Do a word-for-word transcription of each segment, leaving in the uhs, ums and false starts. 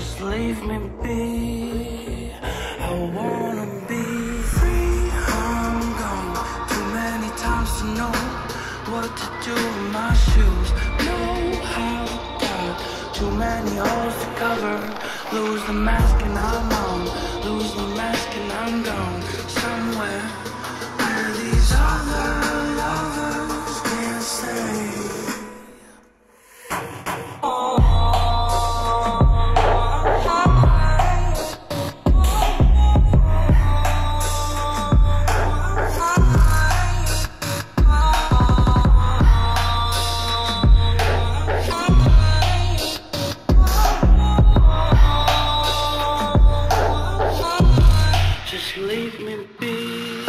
Just leave me be. I wanna be free. I'm gone too many times to know what to do with my shoes. Know how to got too many holes to cover. Lose the mask and I'm on. Lose the mask and I'm gone. Somewhere where these other lovers can't stay. Just leave me be.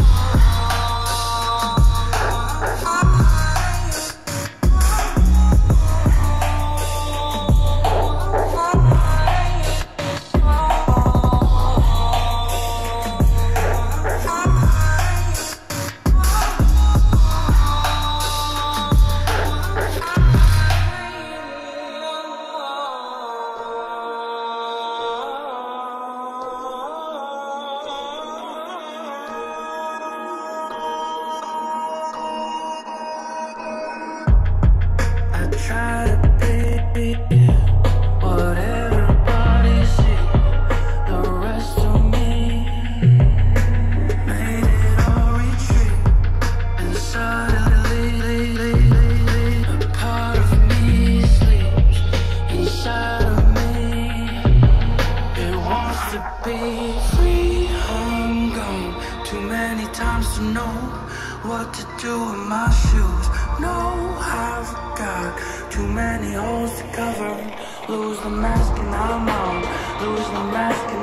Try to be what everybody sees. The rest of me made it all retreat. And suddenly a part of me sleeps inside of me. It wants to be free. I'm gone too many times to know what to do with my shoes. Know I've got too many holes to cover. Lose the mask and I'm on. Lose the mask and